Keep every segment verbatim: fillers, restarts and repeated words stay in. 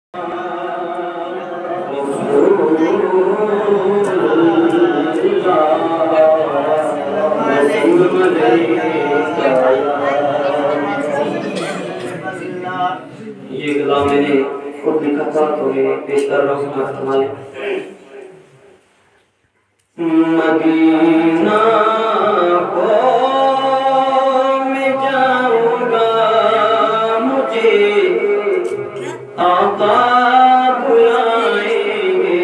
یہ کلام میں نے خود لکھا تھا تو میں پیش کر رہا ہوں آپ فرمائیں۔ مدینہ کو میں جاؤں گا، مجھے آقا بلائیں گے۔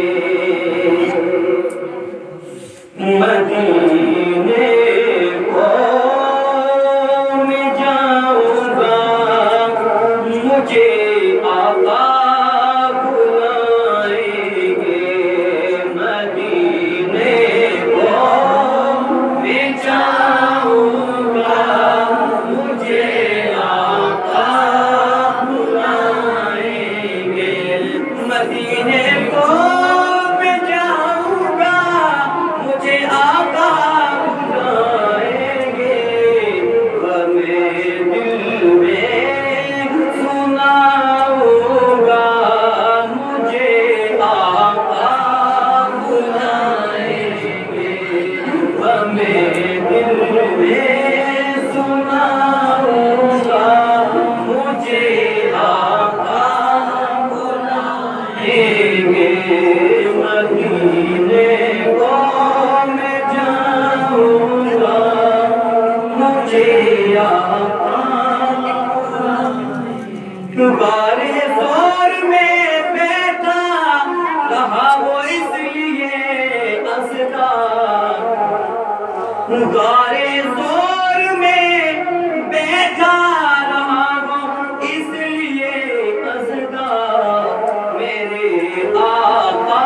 مدینے کو میں جاؤں گا، مجھے آقا بلائیں گے۔ مدینے کو میں جاؤں گا، مجھے آقا بلائیں گے۔ مدینے کو میں جاؤں گا، مجھے آقا بلائیں گے۔ غم دل میں سناؤں گا، مجھے آقا بلائیں گے۔ غم دل میں سناؤں گا، مجھے آقا بلائیں گے۔ مدینے کو میں جاؤں گا، مجھے آقا غارِ غور میں بیٹھا رہا وہ اس لیے اصغا۔ غارِ غور میں بیٹھا رہا وہ اس لیے اصغا۔ میرے آقا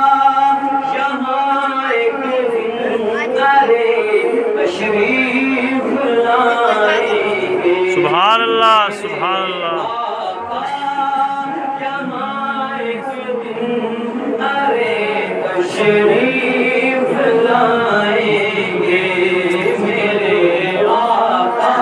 یہاں ایک دن ارے تشریف لائیں گے۔ سبحان اللہ، سبحان اللہ۔ تشریف لائیں گے میرے آقا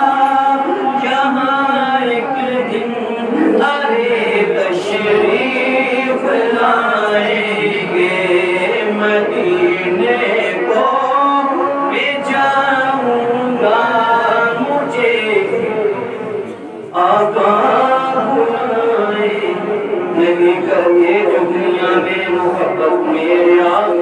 یہاں ایک دن، ارے تشریف لائیں گے۔ مدینے کو میں جاؤں گا، مجھے آقا بلائیں گے۔ نہیں کرے جو دنیا میں محبت میرے آقا